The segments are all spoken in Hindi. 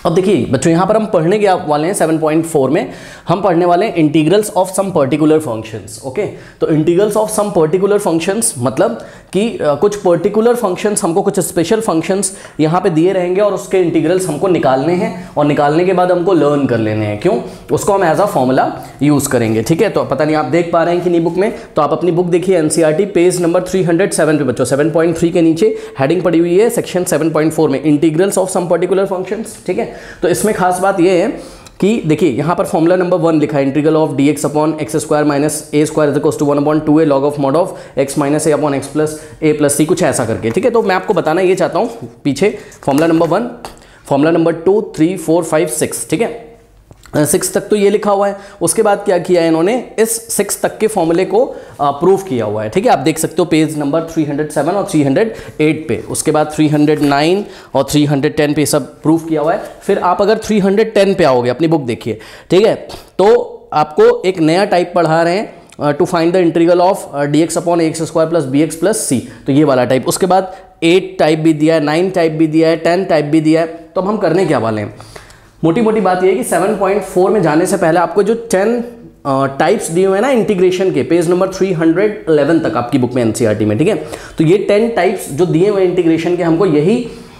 अब देखिए बच्चों, यहाँ पर हम पढ़ने के वाले हैं 7.4 में हम पढ़ने वाले हैं integrals of some particular functions. Okay, तो integrals of some particular functions मतलब कि कुछ पर्टिकुलर फंक्शंस, हमको कुछ स्पेशल फंक्शंस यहाँ पे दिए रहेंगे और उसके इंटीग्रल्स हमको निकालने हैं और निकालने के बाद हमको लर्न कर लेने हैं। क्यों? उसको हम एज अ फॉर्मूला यूज़ करेंगे। ठीक है, तो पता नहीं आप देख पा रहे हैं कि नहीं बुक में, तो आप अपनी बुक देखिए एनसीईआरटी पेज नंबर 307 पे बच्चों 7.3 के नीचे हेडिंग पड़ी हुई है सेक्शन 7.4 में integrals of some particular functions. ठीक है, तो इसमें खास बात यह है कि देखिए यहाँ पर फॉर्मूला नंबर 1 लिखा है, integral of dx upon x square minus a square is equals to 1/2a log of mod of x minus a upon x plus a plus c, कुछ ऐसा करके। ठीक है, तो मैं आपको बताना ये चाहता हूँ पीछे फॉर्मूला नंबर 1, फॉर्मूला नंबर 2, 3, 4, 5, 6। ठीक है, 6 तक तो ये लिखा हुआ है। उसके बाद क्या किया है इन्होंने, इस 6 तक के फॉर्मूले को प्रूफ किया हुआ है। ठीक है, आप देख सकते हो पेज नंबर 307 और 308 पे। उसके बाद 309 और 310 पे सब प्रूफ किया हुआ है। फिर आप अगर 310 पे आओगे, अपनी बुक देखिए, ठीक है, तो आपको एक नया टाइप पढ़ा रहे हैं to find the integral of dx upon x square plus b x plus c, तो ये वाला टाइप। उसके बाद 8 टाइप भी दिया है, 9 टाइप भी दिया है, 10 टाइप भी दिया है। तो अब हम करने क्या वाले हैं, मोटी मोटी बात यह है कि 7.4 में जाने से पहले आपको जो 10 टाइप्स दिए हुए हैं ना इंटीग्रेशन के, पेज नंबर 311 तक आपकी बुक में एनसीईआरटी में। ठीक है, तो ये 10 टाइप्स जो दिए हुए इंटीग्रेशन के, हमको यही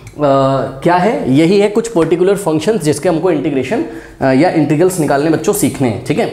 क्या है, यही है कुछ पर्टिकुलर फंक्शंस जिसके हमको इंटीग्रेशन या इंटीग्रल्स निकालने बच्चों सीखने हैं। ठीक है,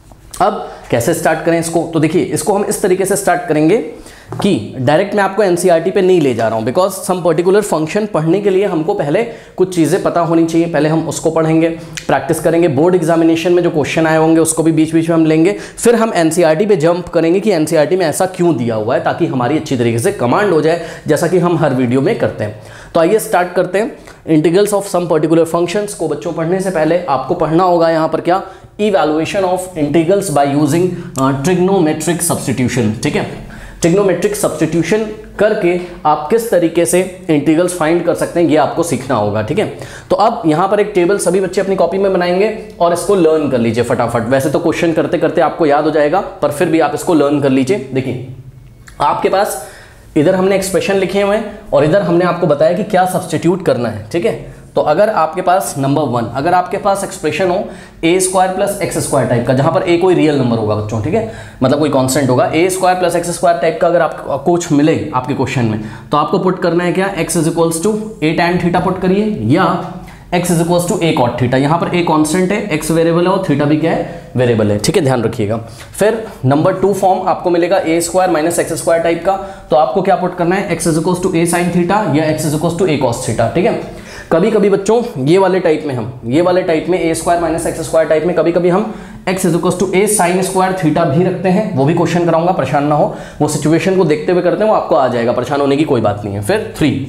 अब कैसे स्टार्ट करें इसको, तो देखिए इसको हम इस तरीके से स्टार्ट करेंगे कि डायरेक्ट मैं आपको एनसीईआरटी पे नहीं ले जा रहा हूँ, बिकॉज सम पर्टिकुलर फंक्शन पढ़ने के लिए हमको पहले कुछ चीज़ें पता होनी चाहिए। पहले हम उसको पढ़ेंगे, प्रैक्टिस करेंगे, बोर्ड एग्जामिनेशन में जो क्वेश्चन आए होंगे उसको भी बीच बीच में हम लेंगे। फिर हम एनसीईआरटी पे जंप करेंगे कि एनसीईआरटी में ऐसा क्यों दिया हुआ है, ताकि हमारी अच्छी तरीके से कमांड हो जाए, जैसा कि हम हर वीडियो में करते हैं। तो आइए स्टार्ट करते हैं। Integrals of some particular functions को बच्चों पढ़ने से पहले आपको पढ़ना होगा यहाँ पर क्या, evaluation of integrals by using trigonometric substitution. ठीक है, ट्रिग्नोमेट्रिक सब्स्टिट्यूशन करके आप किस तरीके से इंटीग्रल्स फाइंड कर सकते हैं, ये आपको सीखना होगा। ठीक है, तो अब यहाँ पर एक टेबल सभी बच्चे अपनी कॉपी में बनाएंगे और इसको लर्न कर लीजिए फटाफट। वैसे तो क्वेश्चन करते करते आपको याद हो जाएगा, पर फिर भी आप इसको लर्न कर लीजिए। देखिए आपके पास इधर हमने एक्सप्रेशन लिखे हुए हैं और इधर हमने आपको बताया कि क्या सब्स्टिट्यूट करना है। ठीक है, तो अगर आपके पास नंबर 1, अगर आपके पास एक्सप्रेशन हो a square plus x square type का, जहां पर ए कोई रियल नंबर होगा बच्चों, ठीक है, मतलब कोई कांस्टेंट होगा, a square plus x square type का अगर आपको कुछ मिले आपके क्वेश्चन में, तो आपको पुट करना है क्या, x is equals to a tan theta put करिए, या x is equals to a cot theta. यहाँ पर a कांस्टेंट है, x वेरिएबल है और थीटा भी क्या है, वेरिएबल है। ठीक है, ध्यान रखिएगा। फिर नंबर 2 फॉर्म आपको मिलेगा a square minus x square type का, तो आपको क्या पुट करना है, x is equals to a sine theta या x is equals to a cos theta. ठीक है, कभी कभी बच्चों ये वाले टाइप में a square minus x square type में कभी कभी हम x is equals to a sine square theta भी रखते हैं, वो भी क्वेश्चन कराऊंगा, परेशान ना हो, वो सिचुएशन को देखते हुए करते हैं, वो आपको आ जाएगा, परेशान होने की कोई बात नहीं है। फिर 3,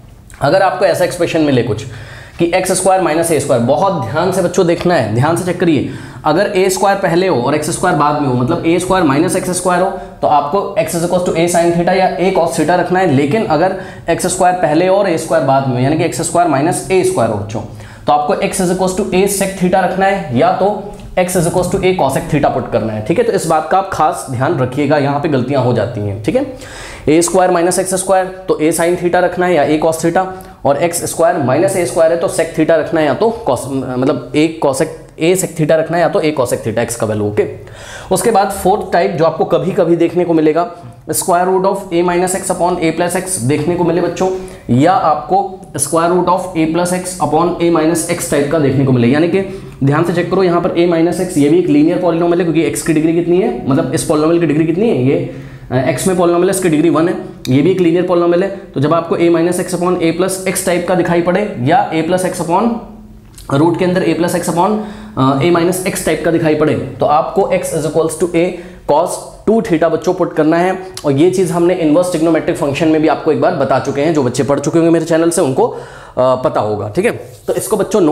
अगर आपको ऐसा एक्सप्रेशन मिले कुछ कि x square minus a square, बहुत ध्यान से बच्चों देखना है, ध्यान से चेक करिए, अगर ए स्क्वायर पहले हो और एक्स स्क्वायर बाद में हो, मतलब a square minus x square हो, तो आपको x is equals to a sine theta या ए कॉस थीटा रखना है। लेकिन अगर एक्स स्क्वायर पहले हो और ए स्क्वायर बाद में, यानी कि x square minus a square हो बच्चों, तो आपको x is equals to a sec theta रखना है, या तो x is equals to a cosec theta put करना है। ठीक है, तो इस बात का आप खास ध्यान रखिएगा, यहाँ पे गलतियां हो जाती हैं। ठीक है, a square minus x square तो ए साइन थीटा रखना है या ए कॉस थीटा, और x square minus a square है तो सेक थीटा रखना है या तो कॉस, मतलब ए कॉसेक ए सेक थीटा रखना है या तो ए कॉसेक थीटा, एक्स का वैल्यू। ओके, उसके बाद 4th टाइप जो आपको कभी कभी देखने को मिलेगा, square root of a minus x upon a plus x देखने को मिले बच्चों, या आपको square root of a plus x upon a minus x type का देखने को मिले। यानी कि ध्यान से चेक करो, यहाँ पर ए माइनस एक्स ये भी एक लीनियर पॉलिनोमियल है, क्योंकि एक्स की डिग्री कितनी है, मतलब इस पॉलिनोमियल की डिग्री कितनी है, ये एक्स में पॉलिनोमियल है, इसकी डिग्री 1 है, ये भी एक लीनियर पॉलिनोमियल है। तो जब आपको a minus x upon a plus x type का दिखाई पड़े, या a plus x upon root के अंदर a plus x upon a minus x type का दिखाई पड़े, तो आपको x is equals to a cos 2 theta बच्चों पुट करना है। और ये चीज़ हमने इनवर्स ट्रिग्नोमेट्रिक फंक्शन में भी आपको एक बार बता चुके हैं, जो बच्चे पढ़ चुके होंगे मेरे चैनल से उनको पता होगा। ठीक है, तो इसको बच्चों